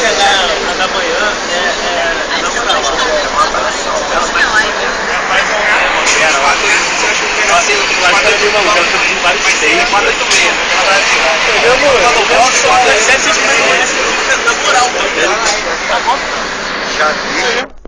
a da manhã é na moral. Já vi.